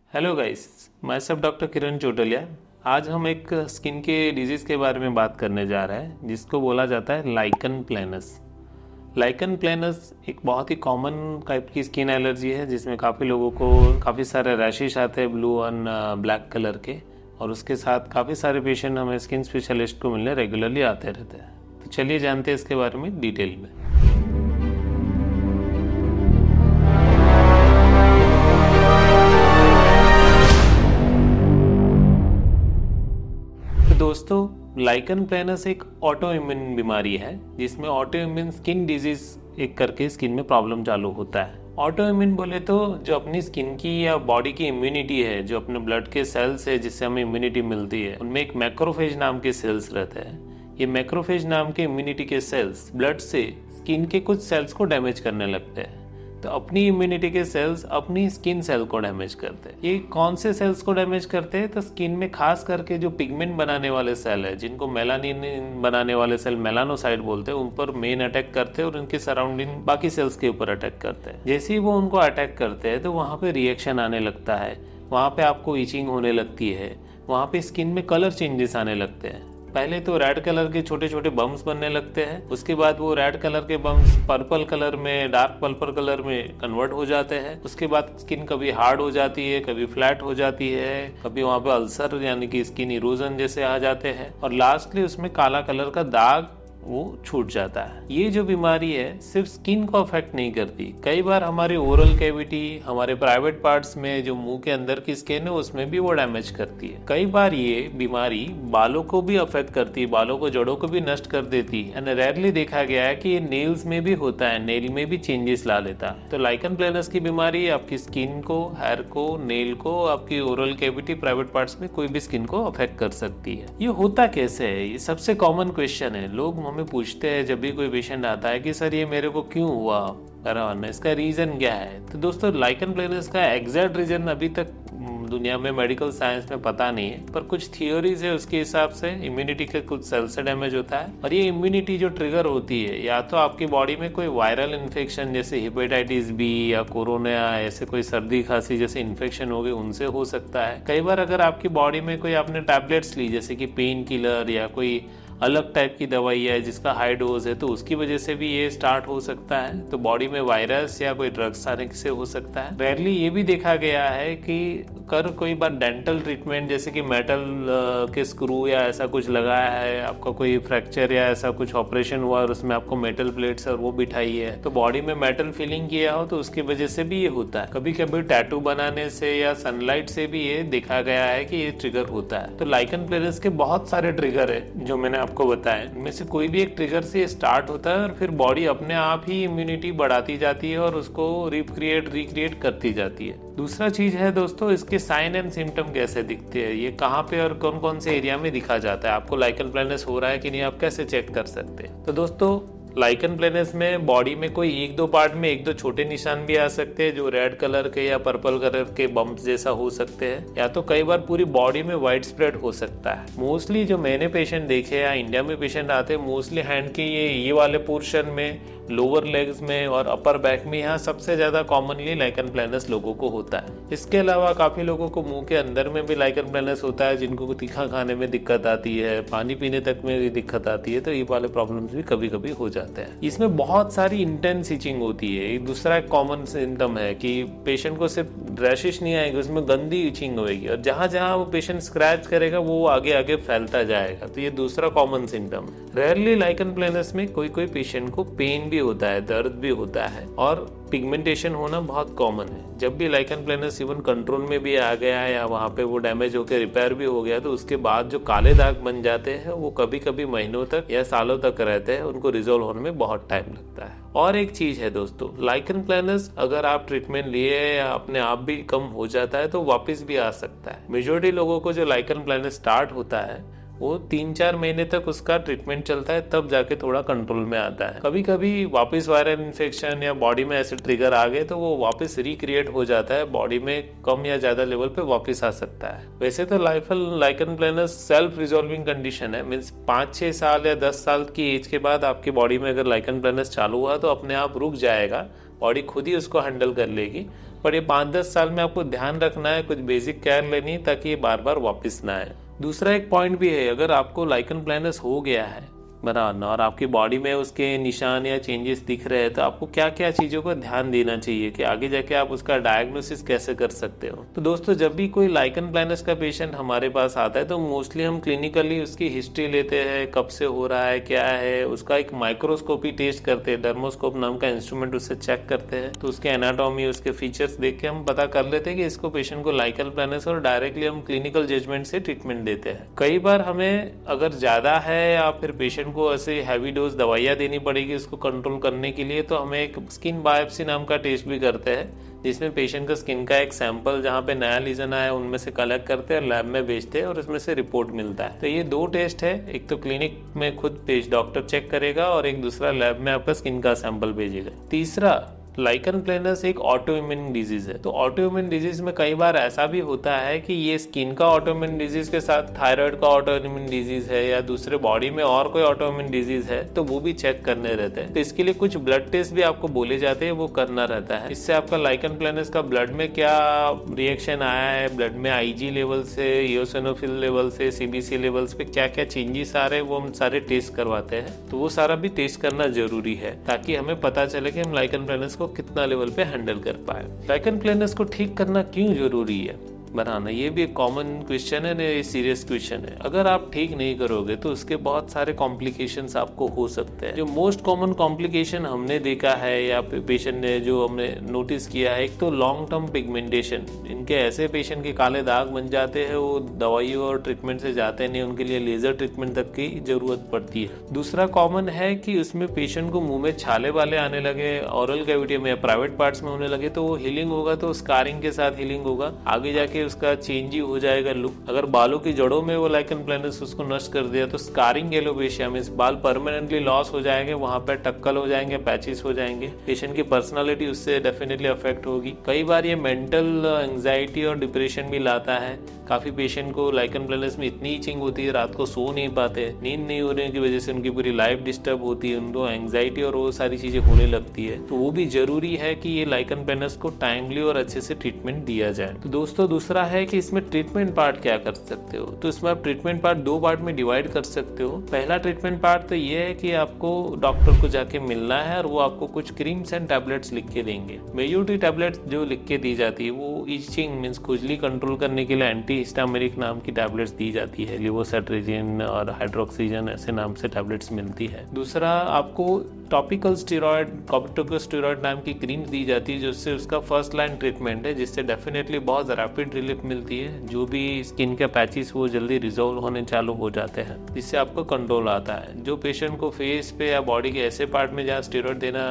Hello guys, मैं सब doctor किरण चोटलिया। आज हम एक स्किन के डिजीज़ के बारे में बात करने जा रहे हैं जिसको बोला जाता है लाइकन प्लैनस। लाइकन प्लैनस एक बहुत ही कॉमन टाइप की स्किन एलर्जी है जिसमें काफ़ी लोगों को काफ़ी सारे रैशेस आते हैं ब्लू एंड ब्लैक कलर के, और उसके साथ काफ़ी सारे पेशेंट हमें स्किन स्पेशलिस्ट को मिलने रेगुलरली आते रहते हैं। तो चलिए जानते हैं इसके बारे में डिटेल में। दोस्तों, लाइकन प्लैनस एक ऑटो इम्यून बीमारी है जिसमें ऑटो इम्यून स्किन डिजीज एक करके स्किन में प्रॉब्लम चालू होता है। ऑटो इम्यून बोले तो जो अपनी स्किन की या बॉडी की इम्यूनिटी है, जो अपने ब्लड के सेल्स है जिससे हमें इम्यूनिटी मिलती है, उनमें एक मैक्रोफेज नाम के सेल्स रहते हैं। ये मैक्रोफेज नाम के इम्यूनिटी के सेल्स ब्लड से स्किन के कुछ सेल्स को डैमेज करने लगते हैं। तो अपनी इम्यूनिटी के सेल्स अपनी स्किन सेल को डैमेज करते हैं। ये कौन से सेल्स को डैमेज करते हैं? तो स्किन में खास करके जो पिगमेंट बनाने वाले सेल है, जिनको मेलानिन बनाने वाले सेल मेलानोसाइट बोलते हैं, उन पर मेन अटैक करते हैं और उनके सराउंडिंग बाकी सेल्स के ऊपर अटैक करते हैं। जैसे ही वो उनको अटैक करते हैं तो वहाँ पे रिएक्शन आने लगता है, वहाँ पे आपको इचिंग होने लगती है, वहाँ पे स्किन में कलर चेंजेस आने लगते हैं। पहले तो रेड कलर के छोटे छोटे बम्स बनने लगते हैं, उसके बाद वो रेड कलर के बम्स पर्पल कलर में, डार्क पर्पल कलर में कन्वर्ट हो जाते हैं। उसके बाद स्किन कभी हार्ड हो जाती है, कभी फ्लैट हो जाती है, कभी वहाँ पे अल्सर यानी कि स्किन इरोजन जैसे आ जाते हैं, और लास्टली उसमें काला कलर का दाग वो छूट जाता है। ये जो बीमारी है सिर्फ स्किन को अफेक्ट नहीं करती, कई बार हमारे ओरल कैविटी, हमारे प्राइवेट पार्ट्स में जो मुंह के अंदर की स्किन है उसमें भी वो डैमेज करती है। कई बार ये बीमारी बालों को भी अफेक्ट करती है, बालों को, जड़ों को भी नष्ट कर देती है। एंड रेयरली देखा गया है कि ये नेल्स में भी होता है, नेल में भी चेंजेस ला लेता है। तो लाइकन प्लैनस की बीमारी आपकी स्किन को, हेयर को, नेल को, आपकी ओरल कैविटी, प्राइवेट पार्ट्स में कोई भी स्किन को अफेक्ट कर सकती है। ये होता कैसे है? ये सबसे कॉमन क्वेश्चन है। लोग हमें पूछते हैं जब भी कोई पेशेंट आता है कि सर ये मेरे को क्यों हुआ, इसका रीजन क्या है? तो दोस्तों, लाइकन प्लैनस का एग्जैक्ट रीजन अभी तक दुनिया में मेडिकल साइंस में पता नहीं है, पर कुछ थियोरीज है उसके हिसाब से इम्यूनिटी के कुछ सेल से डैमेज होता है। और ये इम्यूनिटी जो ट्रिगर होती है, या तो आपकी बॉडी में कोई वायरल इन्फेक्शन जैसे हेपेटाइटिस बी या कोरोना, ऐसे कोई सर्दी खांसी जैसे इन्फेक्शन हो गए, उनसे हो सकता है। कई बार अगर आपकी बॉडी में कोई आपने टैबलेट्स ली जैसे कि पेन किलर या कोई अलग टाइप की दवाई है जिसका हाई डोज है, तो उसकी वजह से भी ये स्टार्ट हो सकता है। तो बॉडी में वायरस या कोई ड्रग्स आने से हो सकता है। रेयरली ये भी देखा गया है कि कोई बार डेंटल ट्रीटमेंट जैसे कि मेटल के स्क्रू या ऐसा कुछ लगाया है, आपका कोई फ्रैक्चर या ऐसा कुछ ऑपरेशन हुआ और उसमें आपको मेटल प्लेट्स और वो बिठाई है, तो बॉडी में मेटल फीलिंग किया हो तो उसकी वजह से भी ये होता है। कभी कभी टैटू बनाने से या सनलाइट से भी ये देखा गया है कि ये ट्रिगर होता है। तो लाइकन प्लैनस के बहुत सारे ट्रिगर है जो मैंने आपको बताया, इनमें से कोई भी एक ट्रिगर से स्टार्ट होता है और फिर बॉडी अपने आप ही इम्यूनिटी बढ़ाती जाती है और उसको रिक्रिएट करती जाती है। दूसरा चीज है दोस्तों, इसके साइन एंड सिम्टम कैसे दिखते हैं, ये कहाँ पे और कौन कौन से एरिया में दिखा जाता है, आपको लाइकन प्लैनस हो रहा है कि नहीं, आप कैसे चेक कर सकते हैं? तो दोस्तों, लाइकन प्लैनस में बॉडी में कोई एक दो पार्ट में एक दो छोटे निशान भी आ सकते हैं जो रेड कलर के या पर्पल कलर के बम्प्स जैसा हो सकते हैं, या तो कई बार पूरी बॉडी में वाइड स्प्रेड हो सकता है। मोस्टली जो मैंने पेशेंट देखे या इंडिया में पेशेंट आते हैं, मोस्टली हैंड के ये वाले पोर्शन में, लोअर लेग्स में और अपर बैक में, यहाँ सबसे ज्यादा कॉमनली लाइकन प्लैनस लोगों को होता है। इसके अलावा काफी लोगों को मुंह के अंदर में भी लाइकन प्लैनस होता है, जिनको तीखा खाने में दिक्कत आती है, पानी पीने तक में भी दिक्कत आती है, तो ये वाले प्रॉब्लम्स भी कभी कभी हो जाते हैं। इसमें बहुत सारी इंटेंस इचिंग होती है। एक दूसरा एक कॉमन सिम्टम है कि पेशेंट को सिर्फ रैशेस नहीं आएगी, उसमें गंदी इचिंग होगी, और जहां जहां वो पेशेंट स्क्रैच करेगा वो आगे आगे फैलता जाएगा। तो ये दूसरा common symptom. Rarely lichen planus में कोई पेशेंट को पेन भी होता है, दर्द भी होता है, और पिगमेंटेशन होना बहुत कॉमन है। जब भी लाइकन प्लैनस इवन कंट्रोल में भी आ गया है या वहाँ पे वो डैमेज होकर रिपेयर भी हो गया, तो उसके बाद जो काले दाग बन जाते हैं वो कभी कभी महीनों तक या सालों तक रहते हैं, उनको रिजोल्व होने में बहुत टाइम लगता है। और एक चीज है दोस्तों, लाइकन प्लैनस अगर आप ट्रीटमेंट लिए या अपने आप भी कम हो जाता है तो वापस भी आ सकता है। मेजोरिटी लोगों को जो लाइकन प्लैनस स्टार्ट होता है वो 3-4 महीने तक उसका ट्रीटमेंट चलता है, तब जाके थोड़ा कंट्रोल में आता है। कभी कभी वापस वायरल इन्फेक्शन या बॉडी में ऐसे ट्रिगर आ गए तो वो वापस रिक्रिएट हो जाता है, बॉडी में कम या ज्यादा लेवल पे वापस आ सकता है। वैसे तो lichen planus self resolving condition है, मीन्स 5-6 साल या 10 साल की एज के बाद आपकी बॉडी में अगर लाइकन प्लैनस चालू हुआ तो अपने आप रुक जाएगा, बॉडी खुद ही उसको हैंडल कर लेगी। पर ये 5-10 साल में आपको ध्यान रखना है, कुछ बेसिक केयर लेनी है ताकि ये बार बार वापस ना आए। दूसरा एक पॉइंट भी है, अगर आपको लाइकन प्लैनस हो गया है बराबर और आपकी बॉडी में उसके निशान या चेंजेस दिख रहे हैं, तो आपको क्या क्या चीज़ों को ध्यान देना चाहिए कि आगे जाके आप उसका डायग्नोसिस कैसे कर सकते हो। तो दोस्तों, जब भी कोई लाइकन प्लैनस का पेशेंट हमारे पास आता है तो मोस्टली हम क्लिनिकली उसकी हिस्ट्री लेते हैं, कब से हो रहा है, क्या है, उसका एक माइक्रोस्कोपी टेस्ट करते हैं, डर्मोस्कोप नाम का इंस्ट्रूमेंट, उससे चेक करते हैं। तो उसके एनाटॉमी, उसके फीचर्स देख के हम पता कर लेते हैं कि इसको पेशेंट को लाइकन प्लैनस, और डायरेक्टली हम क्लिनिकल जजमेंट से ट्रीटमेंट देते हैं। कई बार हमें अगर ज्यादा है या फिर पेशेंट को ऐसे हैवी डोज दवाइयाँ देनी पड़ेगी इसको कंट्रोल करने के लिए, तो हमें एक स्किन बायोप्सी नाम का टेस्ट भी करते हैं, जिसमें पेशेंट का स्किन का एक सैंपल जहाँ पे नया लीजन आया उनमें से कलेक्ट करते हैं, लैब में भेजते हैं और उसमें से रिपोर्ट मिलता है। तो ये 2 टेस्ट है, एक तो क्लिनिक में खुद डॉक्टर चेक करेगा और एक दूसरा लैब में आपका स्किन का सैंपल भेजेगा। तीसरा, लाइकन प्लैनस एक ऑटो इम्यून डिजीज है। तो ऑटो इम्यून डिजीज में कई बार ऐसा भी होता है कि ये स्किन का ऑटो इम्यून डिजीज के साथ थायराइड का ऑटो इम्यून डिजीज है या दूसरे बॉडी में और कोई ऑटो इम्यून डिजीज है, तो वो भी चेक करने रहते हैं। तो इसके लिए कुछ ब्लड टेस्ट भी आपको बोले जाते हैं, वो करना रहता है। इससे आपका लाइकन प्लैनस का ब्लड में क्या रिएक्शन आया है, ब्लड में आईजी लेवल से, इओसिनोफिल लेवल से, सीबीसी लेवल्स पे क्या क्या चेंजेस आ रहे हैं, वो हम सारे टेस्ट करवाते हैं। तो वो सारा भी टेस्ट करना जरूरी है ताकि हमें पता चले कि हम लाइकन प्लैनस को कितना लेवल पे हैंडल कर पाए। लाइकन प्लैनस को ठीक करना क्यों जरूरी है बनाना, ये भी एक कॉमन क्वेश्चन है, ये सीरियस क्वेश्चन है। अगर आप ठीक नहीं करोगे तो उसके बहुत सारे कॉम्प्लिकेशंस आपको हो सकते हैं। जो मोस्ट कॉमन कॉम्प्लिकेशन हमने देखा है या पेशेंट ने जो हमने नोटिस किया है, एक तो लॉन्ग टर्म पिगमेंटेशन। इनके ऐसे पेशेंट के काले दाग बन जाते हैं, वो दवाइयों और ट्रीटमेंट से जाते नहीं, उनके लिए लेजर ट्रीटमेंट तक की जरूरत पड़ती है। दूसरा कॉमन है कि उसमें पेशेंट को मुंह में छाले वाले आने लगे, ऑरल कैविटी में या प्राइवेट पार्ट्स में होने लगे, तो वो हीलिंग होगा तो स्कारिंग के साथ हीलिंग होगा, आगे जाके उसका चेंज ही हो जाएगा लुक। अगर बालों की जड़ों में वो लाइकन प्लैनस उसको नष्ट कर दिया तो स्कारिंग एलोपेशिया में बाल परमानेंटली लॉस हो जाएंगे, वहां पर टक्कल हो जाएंगे, पैचेस हो जाएंगे, पेशेंट की पर्सनालिटी उससे डेफिनेटली अफेक्ट होगी। कई बार ये मेंटल एंजाइटी और डिप्रेशन भी लाता है। काफी पेशेंट को लाइकन प्लैनस में इतनी इचिंग होती है, रात को सो नहीं पाते, नींद नहीं होने की वजह से उनकी पूरी लाइफ डिस्टर्ब होती है, उनको एंजाइटी और वो सारी चीजें होने लगती है। तो वो भी जरूरी है कि ये लाइकन प्लैनस को टाइमली और अच्छे से ट्रीटमेंट दिया जाए। तो दोस्तों, दूसरा है कि इसमें ट्रीटमेंट पार्ट क्या कर सकते हो। तो इसमें आप ट्रीटमेंट पार्ट 2 पार्ट में डिवाइड कर सकते हो। पहला ट्रीटमेंट पार्ट तो ये है कि आपको डॉक्टर को जाके मिलना है और वो आपको कुछ क्रीम्स एंड टैबलेट्स लिख के देंगे। मेजॉरिटी टैबलेट्स जो लिख के दी जाती है वो इचिंग मींस खुजली कंट्रोल करने के लिए एंटी हिस्टामिनिक नाम की टैबलेट्स दी जाती है, लिवोसेट्रिजिन और हाइड्रोक्सीजन ऐसे नाम से टैबलेट्स मिलती है। दूसरा, आपको टॉपिकल स्टेरॉइड, कॉर्टिकोस्टेरॉइड नाम की क्रीम दी जाती है, जिससे उसका फर्स्ट लाइन ट्रीटमेंट है, जिससे डेफिनेटली बहुत रैपिड रिलीफ मिलती है। जो भी स्किन के पैचेस वो जल्दी रिजोल्व होने चालू हो जाते हैं, जिससे आपको कंट्रोल आता है। जो पेशेंट को फेस पे या बॉडी के ऐसे पार्ट में जहाँ स्टेरॉइड देना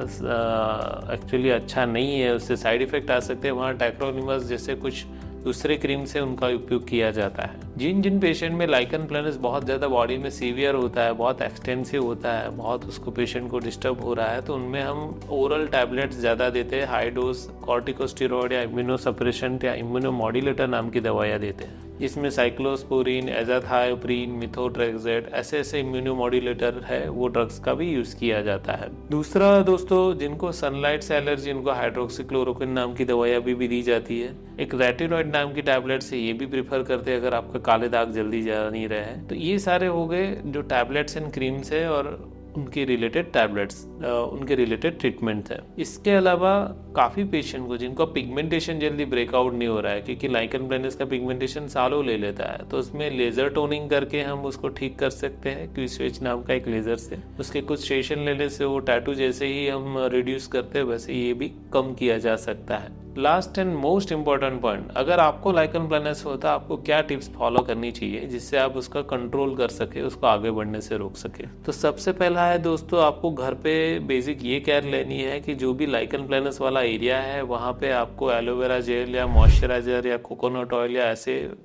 एक्चुअली अच्छा नहीं है, उससे साइड इफेक्ट आ सकते हैं, वहाँ टैक्रोनिमस जैसे कुछ दूसरे क्रीम से उनका उपयोग किया जाता है। जिन पेशेंट में लाइकन प्लैनस बहुत ज़्यादा बॉडी में सीवियर होता है, बहुत एक्सटेंसिव होता है, बहुत उसको पेशेंट को डिस्टर्ब हो रहा है, तो उनमें हम ओरल टैबलेट्स ज़्यादा देते हैं, हाई डोज कॉर्टिकोस्टेरॉइड या इम्यूनोसप्रेसेंट या इम्यूनोमॉड्यूलेटर नाम की दवाइयाँ देते हैं, जिसमें साइक्लोस्पोरिन, एजाथायोप्रिन, मिथोट्रेक्सेट ऐसे इम्यूनोमॉड्यूलेटर है, वो ड्रग्स का भी यूज किया जाता है। दूसरा दोस्तों, जिनको सनलाइट से एलर्जी, उनको हाइड्रोक्सीक्लोरोक्विन नाम की दवाइयाँ भी दी जाती है। एक रेटिनॉइड नाम की टैबलेट से ये भी प्रीफर करते हैं अगर आपका काले दाग जल्दी जा नहीं रहे हैं। तो ये सारे हो गए जो टैबलेट्स एंड क्रीम्स है और उनके रिलेटेड टैबलेट्स, उनके रिलेटेड ट्रीटमेंट है। इसके अलावा काफ़ी पेशेंट को जिनको पिगमेंटेशन जल्दी ब्रेकआउट नहीं हो रहा है, क्योंकि लाइकन प्लैनस का पिगमेंटेशन सालों ले लेता है, तो उसमें लेजर टोनिंग करके हम उसको ठीक कर सकते हैं, क्विस्वेच नाम का एक लेजर से। उसके कुछ सेशन लेने से वो टैटू जैसे ही हम रिड्यूस करते हैं, वैसे ये भी कम किया जा सकता है। Last and most important point, अगर आपको लाइकन प्लैनस होता है, आपको क्या टिप्स फॉलो करनी चाहिए जिससे आप उसका कंट्रोल कर सके, उसको आगे बढ़ने से रोक सके। तो सबसे पहला है दोस्तों, आपको घर पे बेसिक ये केयर लेनी है कि जो भी लाइकन प्लैनस वाला एरिया है वहाँ पे आपको एलोवेरा जेल या मॉइस्चराइजर या कोकोनट ऑयल या ऐसे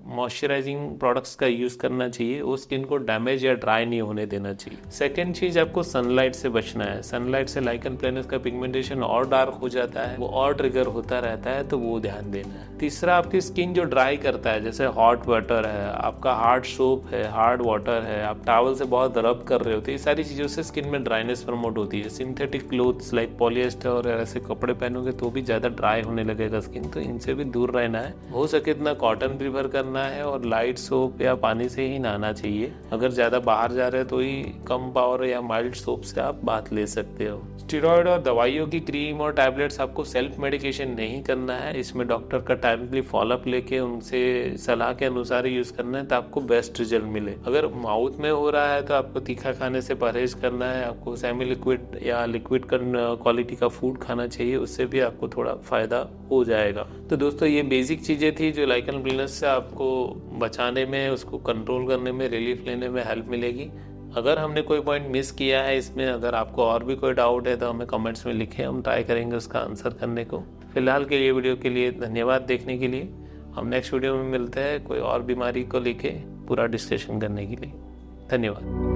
मॉइस्चराइजिंग प्रोडक्ट्स का यूज करना चाहिए, वो स्किन को डैमेज या ड्राई नहीं होने देना चाहिए। सेकेंड चीज, आपको सनलाइट से बचना है। सनलाइट से लाइकन प्लेनस का पिगमेंटेशन और डार्क हो जाता है, वो और ट्रिगर होता रहता है, तो वो ध्यान देना है। तीसरा, आपकी स्किन जो ड्राई करता है, जैसे हॉट वाटर है, आपका हार्ड सोप है, हार्ड वाटर है, आप टॉवल से बहुत रब कर रहे होते हैं, ये सारी चीजों से स्किन में ड्राइनेस प्रमोट होती है। सिंथेटिक क्लोथ्स लाइक पॉलिएस्टर और ऐसे कपड़े पहनोगे तो भी ज्यादा ड्राई होने लगेगा स्किन, तो इनसे भी दूर रहना है। हो सके इतना कॉटन प्रीफर करना है और लाइट सोप या पानी से ही नहाना चाहिए। अगर ज्यादा बाहर जा रहे हैं तो ही कम पावर या माइल्ड सोप से आप बात ले सकते हो। स्टेरॉइड और दवाइयों की क्रीम और टैबलेट्स आपको सेल्फ मेडिकेशन नहीं करना है, इसमें डॉक्टर का टाइमली फॉलोअप लेके उनसे सलाह के अनुसार यूज करना है, तो आपको बेस्ट रिजल्ट मिले। अगर माउथ में हो रहा है तो आपको तीखा खाने से परहेज करना है, आपको सेमी लिक्विड या लिक्विड क्वालिटी का फूड खाना चाहिए, उससे भी आपको थोड़ा फायदा हो जाएगा। तो दोस्तों, ये बेसिक चीजें थी जो लाइकन ब्लिनस से आपको बचाने में, उसको कंट्रोल करने में, रिलीफ लेने में हेल्प मिलेगी। अगर हमने कोई पॉइंट मिस किया है इसमें, अगर आपको और भी कोई डाउट है तो हमें कमेंट्स में लिखें, हम ट्राई करेंगे उसका आंसर करने को। फिलहाल के लिए वीडियो के लिए धन्यवाद देखने के लिए। हम नेक्स्ट वीडियो में मिलते हैं कोई और बीमारी को लेके पूरा डिस्कशन करने के लिए। धन्यवाद।